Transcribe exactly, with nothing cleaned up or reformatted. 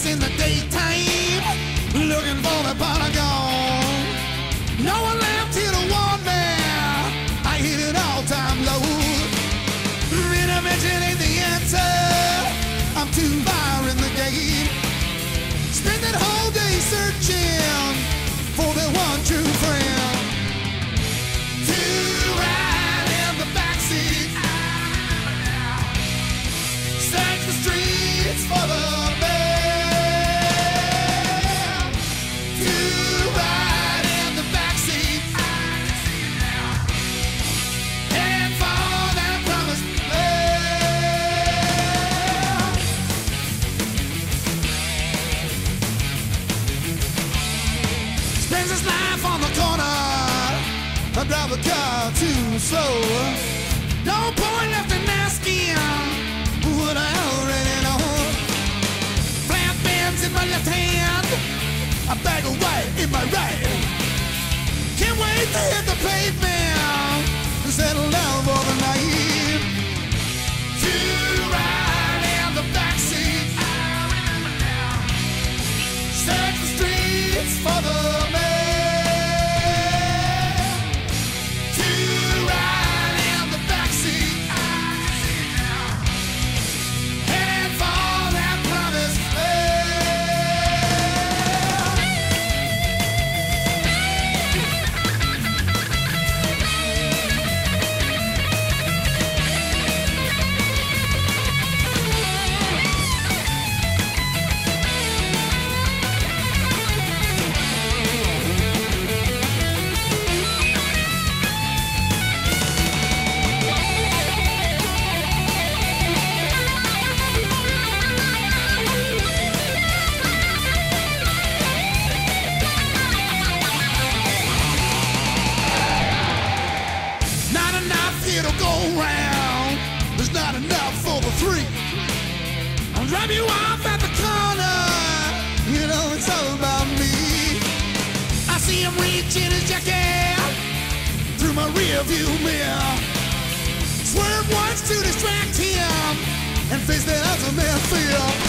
place in the daytime, looking for the Pentagon. No one left here to warn me. I hit it all-time low. Intervention ain't the answer. I'm too far in the game. Spend that whole day searching for the one true friend. To ride in the backseat, search the streets for the man. To ride in the backseat, head for that promised land. Spends his life on the corner. I drive the car too slow. No point left in asking what I already know. Flat bands in my left hand, a bag of white in my right. Can't wait to hit the pavement and settle down for the night. To ride in the backseat, search the streets for the man. To ride in the backseat, head for that promised it'll go round. There's not enough for the three. I'll drop you off at the corner. You know it's all about me. I see him reach in his jacket through my rear view mirror. Swerve once to distract him and face the ultimate fear.